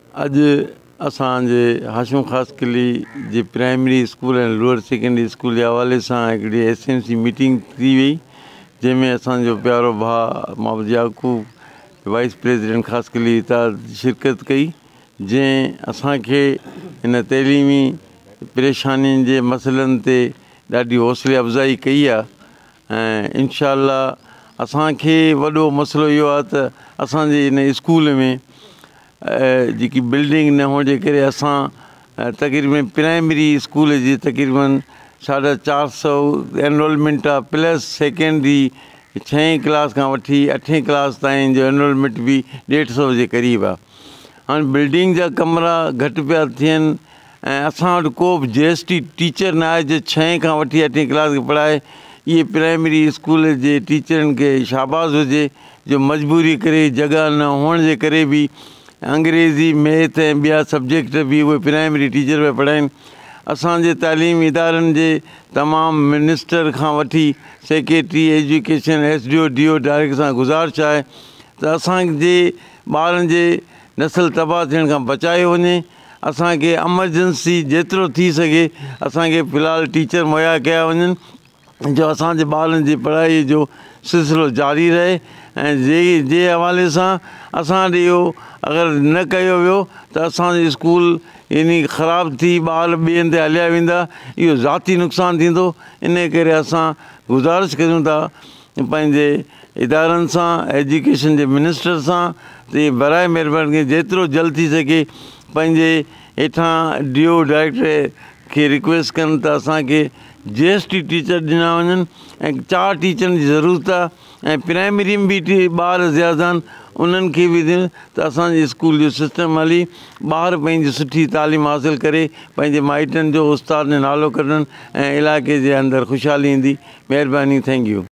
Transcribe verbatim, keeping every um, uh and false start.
अज असांजे हाशिम ख़ास कली जे primary school and lower secondary school जे हवाले सां हिकिड़ी एस एम सी मीटिंग थी वई, जंहिंमें असांजो प्यारो भाउ मोहम्मद याकूब वाइस प्रेसिडेंट ख़ासि कली हितां शिरकत कई, जंहिं असांखे हिन तइलीमी परेशानियुनि जे मसइलनि ते ॾाढी हौसले अफ़ज़ाई कई आहे। ऐं इंशा अल्लाह असांखे वॾो मसइलो इहो आहे त असांजे हिन स्कूल में जेकी बिल्डिंग न हुअण जे करे असां तक़रीबन प्राइमरी स्कूल जी तक़रीबन साढा चारि सौ एनरोलमेंट आहे, प्लस सेकेंडरी छहें क्लास खां वठी अठें क्लास ताईं जो एनरोलमेंट बि ॾेढ सौ जे क़रीब आहे। हाणे बिल्डिंग जा कमरा घटि पिया थियनि ऐं असां वटि को बि जी एस टी टीचर न आहे जो छहें खां वठी अठें क्लास खे पढ़ाए। इहे प्राइमरी स्कूल जे टीचरनि खे शाबाज़ हुजे जो मजबूरी करे जॻह न हुअण जे करे बि अंग्रेज़ी मैथ ऐं ॿिया सब्जेक्ट बि उहे प्राइमरी टीचर पिया पढ़ाइनि। असांजे तालीमी इदारनि जे तमामु मिनिस्टर खां वठी secretary education S D O D O director सां गुज़ारिश आहे त असांजे ॿारनि जे नसल तबाह थियण खां बचायो वञे। असांखे एमरजेंसी जेतिरो थी सघे असांखे फ़िलहालु टीचर मुहैया कया वञनि जो असांजे ॿारनि जी पढ़ाईअ जो सिलसिलो जारी रहे। ऐं जे जे हवाले सां असां वटि इहो अगरि न कयो वियो त असांजो स्कूल इन ख़राबु थी ॿार ॿिए हंधि हलिया वेंदा, इहो ज़ाती नुक़सानु थींदो। इन करे असां गुज़ारिश कयूं था पंहिंजे इदारनि सां, एजुकेशन जे मिनिस्टर सां त इहे बराए महिरबानी जेतिरो जल्द थी सघे पंहिंजे हेठां डी ओ डायरेक्टर खे रिक्वेस्ट कनि त असांखे जी एस टी टीचर ॾिना वञनि ऐं चारि टीचरनि जी ज़रूरत आहे। ऐं प्राइमरी में बि टी ॿार ज़्यादा आहिनि, उन्हनि खे बि ॾियनि त असांजे स्कूल जो सिस्टम हली ॿार पंहिंजी सुठी तालीम हासिलु करे पंहिंजे माइटनि जो उस्ताद जो नालो कढनि ऐं इलाइक़े जे अंदरि ख़ुशहाली ईंदी। महिरबानी, थैंक यू।